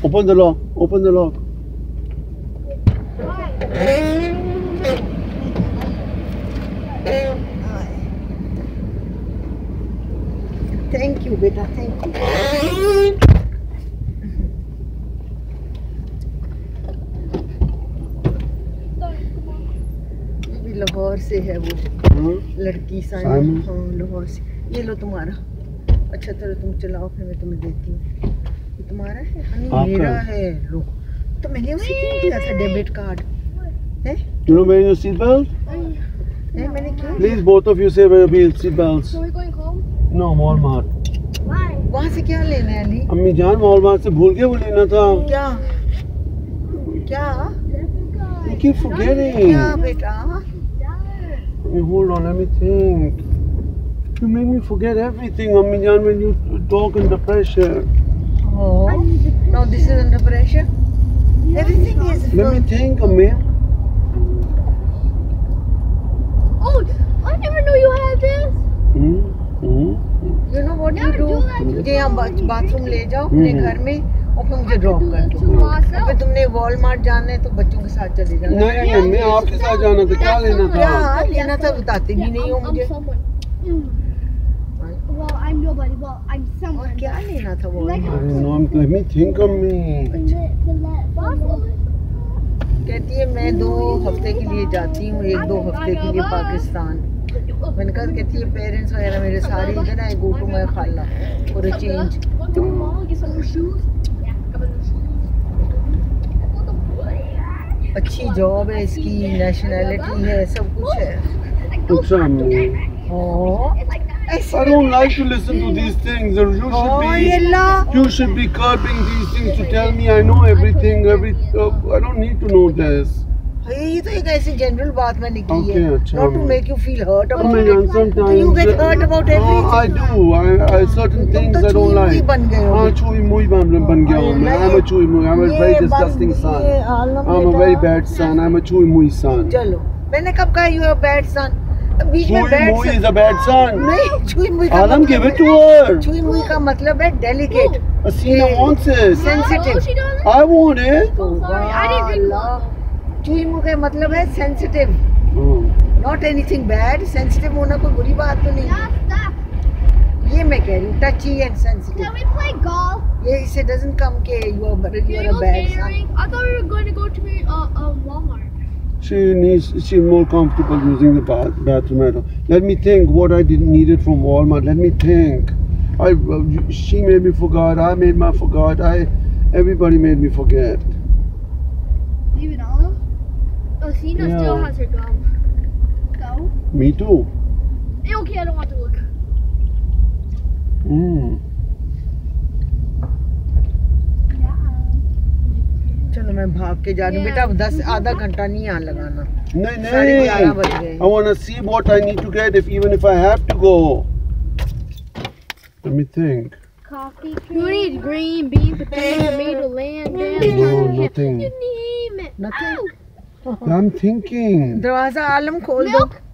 Open the lock. Open the lock. Thank you, beta. Thank you. ये भी लाहौर से है वो लड़की साइमन। हाँ लाहौर से। ये लो तुम्हारा। अच्छा चलो तुम चलाओ फिर मैं तुम्हें देती हूँ। ये तुम्हारा है? हनी मेरा है। लो तो मैंने उसे क्यों दिया था डेबिट कार्ड? है? You know wearing your seatbelt? मैंने क्यों? Please, both of you say wear your seatbelts. So we're going home? No, Walmart. Why? वहाँ से क्या लेना है अली? अम्मी जान Walmart से भूल के वो लेना था. क्या? क्या? You keep forgetting. क्या बेटा? Hold on, let me think. You make me forget everything, Ammi Jan, when you talk under pressure. Oh, now this is under pressure. Everything is. Let me think, Ammi. Oh, I never knew you had this. You know what you do? मुझे यहाँ bathroom ले जाओ अपने घर में और फिर मुझे ड्रॉप कर दो। फिर तुमने वॉलमार्ट जाना है तो बच्चों के साथ चले जाना। नहीं अम्मी आपके साथ जाना था, क्या लेना था? क्या लेना था बताते भी नहीं हो मुझे। Well, I'm nobody. Well, I'm someone. और क्या लेना था वो? No, let me think, Ammi. कहती है मैं 2 हफ्ते के लिए जाती हूँ, 1-2 हफ्ते के लिए पाकिस्तान। मैंने कहा कहती है पेरेंट्स वगैरह मेरे सारे इधर आए, गो टू माय खाला फॉर अ चेंज। अच्छी जॉब है इसकी, नेशनैलिटी है, सब कुछ है। अच्छा अम्मी। I don't like to listen to these things. You should be curbing these things to tell me I know everything. I don't need to know this. ये तो एक ऐसी जनरल बात मैंने की है, अच्छा, not to make you feel hurt about it. Sometimes you get hurt about everything. I do. I certain things I don't like. हाँ चूई मुई बन गया हूँ मैं. I'm a चूई मुई. I'm a very disgusting son. I'm a very bad son. I'm a chewy मुई son. चलो मैंने कब कहा you are a bad son? बीच में चूई मुई is a bad son. नहीं चूई मुई का Alam give it to her. Chewy मुई का मतलब है delicate. Asina wants it. Sensitive. I want it. Chewy मुई का मतलब है sensitive. Not anything bad. Sensitive होना कोई बुरी बात तो नहीं है। ये मैं कह रही हूँ touchy and sensitive. Can we play golf? ये इससे doesn't come के you are a bad son. I thought we were going to go to Walmart. She's more comfortable using the bathroom. Let me think what I needed from Walmart. Let me think. She made me forget. I made me forget. Everybody made me forget. Even Olive? Oh, Sina still has her gum. So? Me too. Okay, I don't want to look. चलो मैं भाग के जा रही हूँ बेटा, 10 आधा घंटा नहीं यहाँ लगाना। नहीं 11:30 बज गए। I want to see what I need to get even if I have to go. Let me think. Coffee. You need green bean, potato, tomato, lamb, No, nothing. You name it. Nothing. I'm thinking. दरवाजा आलम खोल दो।